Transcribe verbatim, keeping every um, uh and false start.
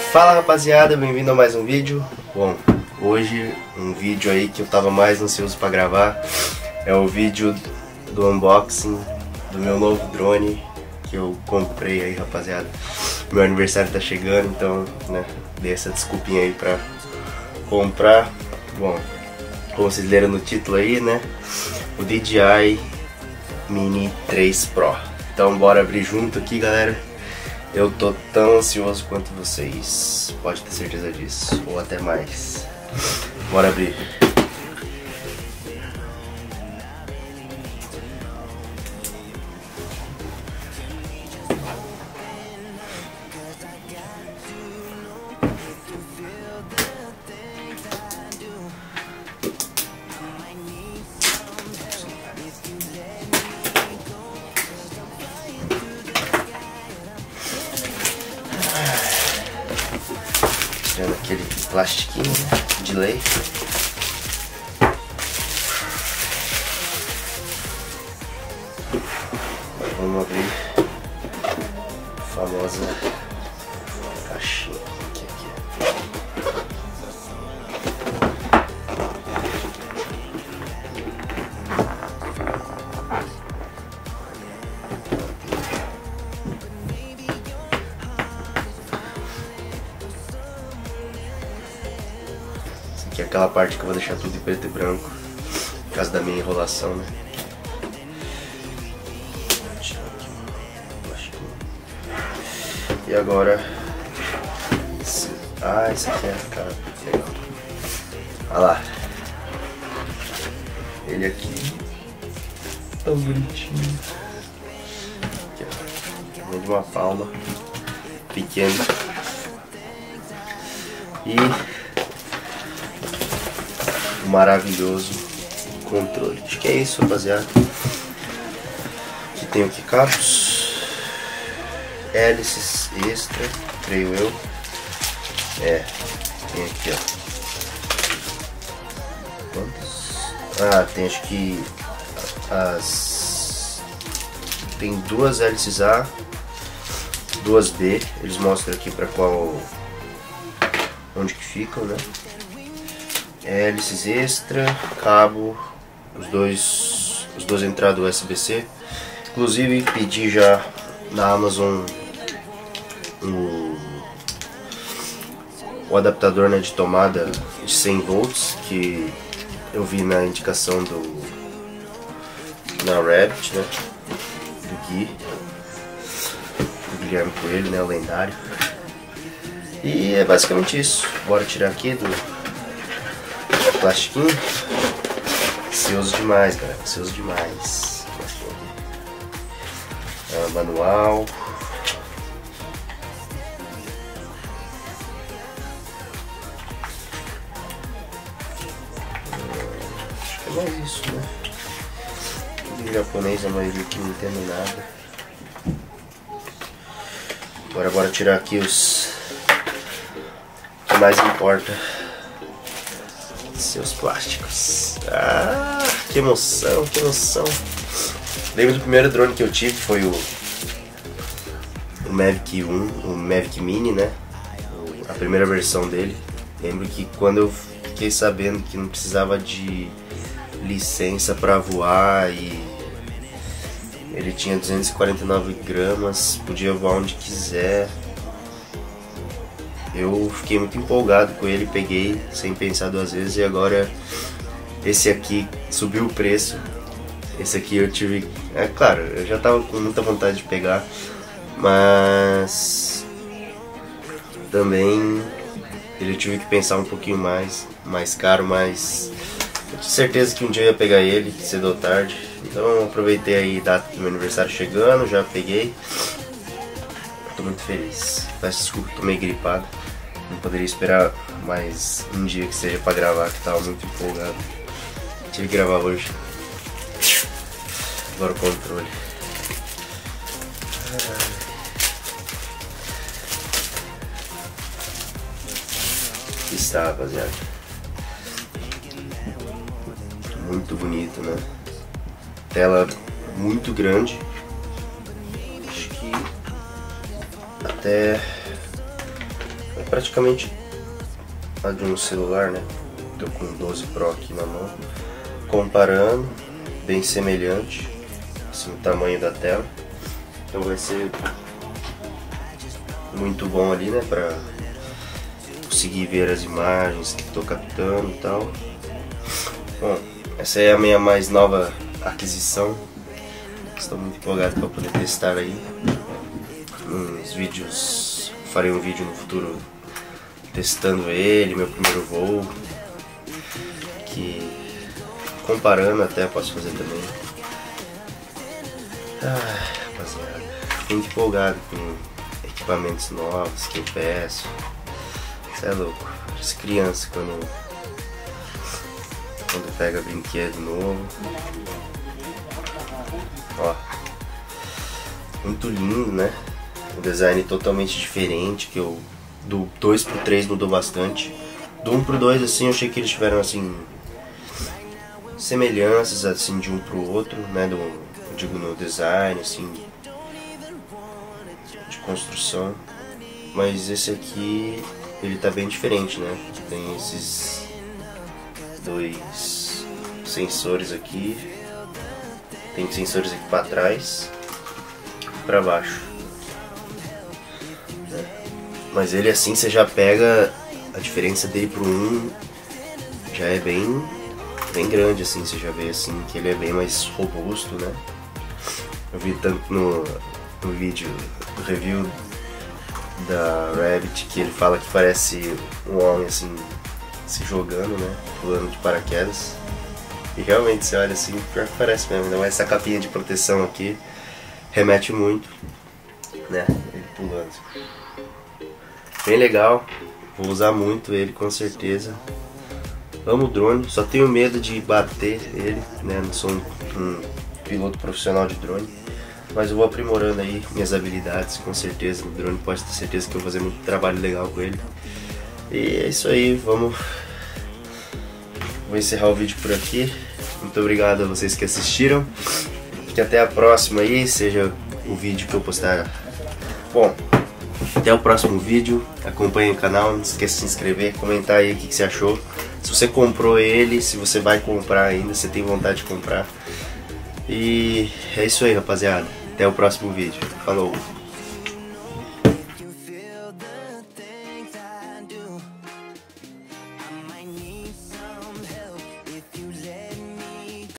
Fala rapaziada, bem-vindo a mais um vídeo. Bom, hoje um vídeo aí que eu tava mais ansioso pra gravar é o vídeo do unboxing do meu novo drone que eu comprei aí, rapaziada. Meu aniversário tá chegando, então, né, dei essa desculpinha aí pra comprar. Bom, como vocês leram no título aí, né, o D J I Mini três Pro. Então bora abrir junto aqui, galera. Eu tô tão ansioso quanto vocês, pode ter certeza disso, ou até mais. Bora abrir. Tirando aquele plastiquinho, né, de lei. Vamos abrir a famosa caixinha aqui, aqui. Que é aquela parte que eu vou deixar tudo em preto e branco, por causa da minha enrolação, né? E agora, esse... ah, esse aqui é, cara, legal. Olha lá, ele aqui, tão bonitinho. Aqui, ó, tamanho de uma palma, pequeno. E maravilhoso controle. Acho que é isso, rapaziada. Aqui tem o que cabos, hélices extra, creio eu. É, tem aqui, ó. Quantos? Ah, tem acho que as tem duas hélices A, duas B. Eles mostram aqui para qual, onde que ficam, né? Hélices extra, cabo, os dois, os dois entradas U S B C. Inclusive pedi já na Amazon um, o adaptador, né, de tomada de cem volts que eu vi na indicação do na Rabbit, né, do Gui, do Guilherme Coelho, né, o lendário. E é basicamente isso. Bora tirar aqui do plastiquinho. Ansioso demais, galera, ansioso demais. Ah, manual. Ah, acho que é mais isso, né? Tudo em japonês, a maioria que não entendo nada. Agora bora tirar aqui os que mais importa. Seus plásticos. Ah, que emoção, que emoção. Lembro do primeiro drone que eu tive, foi o, o Mavic um, o Mavic Mini, né? A primeira versão dele. Lembro que quando eu fiquei sabendo que não precisava de licença para voar e ele tinha duzentos e quarenta e nove gramas, podia voar onde quiser, eu fiquei muito empolgado com ele, peguei sem pensar duas vezes. E agora esse aqui subiu o preço. Esse aqui eu tive, é claro, eu já tava com muita vontade de pegar, mas também ele tive que pensar um pouquinho mais, mais caro, mas eu tinha certeza que um dia eu ia pegar ele, cedo ou tarde. Então eu aproveitei aí a data do meu aniversário chegando, já peguei. Tô muito feliz. Peço desculpa, tô meio gripado. Não poderia esperar mais um dia que seja pra gravar, que tava muito empolgado. Tive que gravar hoje. Agora o controle. Aqui está, rapaziada. Muito bonito, né? Tela muito grande. Acho que até praticamente a de um celular, né? Tô com o doze Pro aqui na mão, comparando, bem semelhante, assim, o tamanho da tela. Então vai ser muito bom ali, né, pra conseguir ver as imagens que estou captando e tal. Bom, essa é a minha mais nova aquisição. Estou muito empolgado para poder testar aí. Uns vídeos, farei um vídeo no futuro testando ele, meu primeiro voo, que comparando até posso fazer também. Ah, rapaziada, fico muito empolgado com equipamentos novos que eu peço. Isso é louco, as crianças quando, quando pega brinquedo novo. Ó, muito lindo, né? Um design totalmente diferente, que eu do dois pro três mudou bastante. Do um pro dois assim, eu achei que eles tiveram assim semelhanças assim de um pro outro, né? Do, eu digo no design, assim, de construção. Mas esse aqui, ele tá bem diferente, né? Tem esses dois sensores aqui. Tem sensores aqui para trás e para baixo. Mas ele assim, você já pega a diferença dele pro um, já é bem, bem grande assim. Você já vê assim que ele é bem mais robusto, né? Eu vi tanto no, no vídeo do review da Rabbit que ele fala que parece um homem assim se jogando, né? Pulando de paraquedas. E realmente você olha assim, pior que parece mesmo, ainda mais essa capinha de proteção aqui remete muito, né? Ele pulando. Bem legal, vou usar muito ele com certeza. Amo o drone, só tenho medo de bater ele, né? Não sou um, um piloto profissional de drone, mas eu vou aprimorando aí minhas habilidades com certeza no drone. Pode ter certeza que eu vou fazer muito trabalho legal com ele. E é isso aí, vamos... Vou encerrar o vídeo por aqui. Muito obrigado a vocês que assistiram. Que até a próxima aí, seja o vídeo que eu postar. Bom, até o próximo vídeo. Acompanhe o canal, não esqueça de se inscrever, comentar aí o que, que você achou. Se você comprou ele, se você vai comprar ainda, se tem vontade de comprar. E é isso aí, rapaziada. Até o próximo vídeo. Falou!